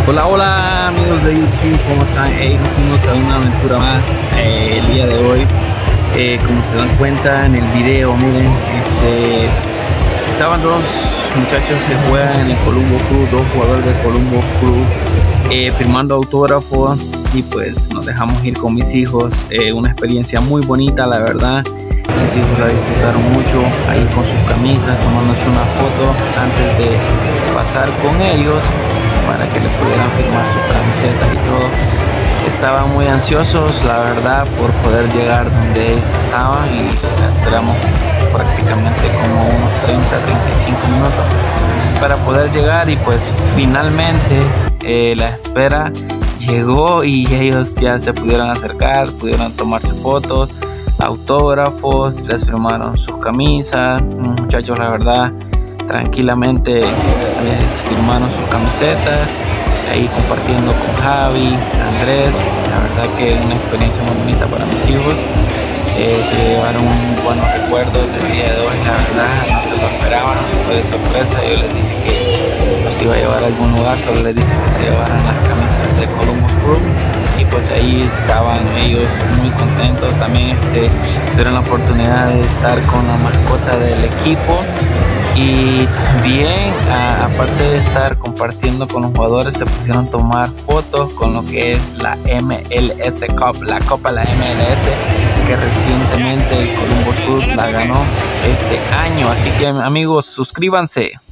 Hola, hola amigos de YouTube, ¿cómo están? Nos fuimos a una aventura más el día de hoy. Como se dan cuenta en el video, miren, estaban dos muchachos que juegan en el Colombo Crew, dos jugadores del Colombo Crew, firmando autógrafos, y pues nos dejamos ir con mis hijos. Una experiencia muy bonita, la verdad. Mis hijos la disfrutaron mucho ahí con sus camisas, tomándose una foto antes de pasar con ellos para que le pudieran firmar sus camisetas y todo. Estaban muy ansiosos, la verdad, por poder llegar donde ellos estaban, y esperamos prácticamente como unos 30-35 minutos para poder llegar, y pues finalmente la espera llegó y ellos ya se pudieron acercar, pudieron tomarse fotos, autógrafos, les firmaron sus camisas. Muchachos, la verdad, tranquilamente les firmaron sus camisetas, ahí compartiendo con Javi, Andrés. La verdad que una experiencia muy bonita para mis hijos. Se llevaron buenos recuerdos del día de hoy, la verdad no se lo esperaban, fue de sorpresa. Yo les dije que los iba a llevar a algún lugar, solo les dije que se llevaran las camisas de Columbus Crew, y pues ahí estaban ellos muy contentos. También tuvieron la oportunidad de estar con la mascota del equipo, y también aparte de estar compartiendo con los jugadores, se pusieron a tomar fotos con lo que es la MLS Cup, la Copa de la MLS, que recientemente el Columbus Crew la ganó este año. Así que amigos, suscríbanse.